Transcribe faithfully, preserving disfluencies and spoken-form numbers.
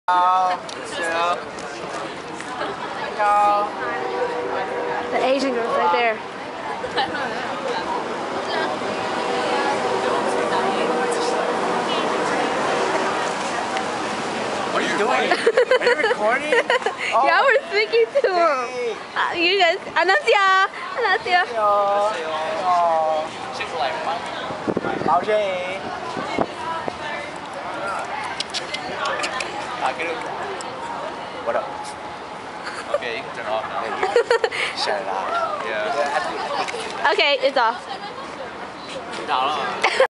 The Asian girl's right there. What are you doing? Are you recording? Oh. Yeah, we're speaking to him. Uh, you guys, 안녕하세요. 안녕하세요. She's like, Mao Jay. What up? Okay, you can turn off now. Shut it off. Yeah. Okay, it's off.